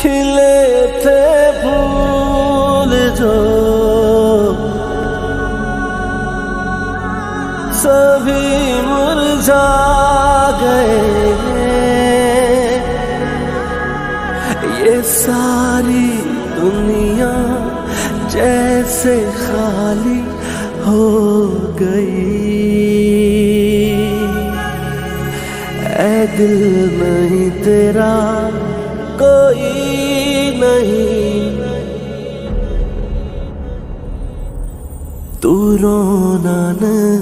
खिले थे फूल जो सभी मुरझा गए। ये सारी दुनिया जैसे खाली हो गई। ऐ दिल नहीं तेरा कोई नहीं, तू रोना नहीं।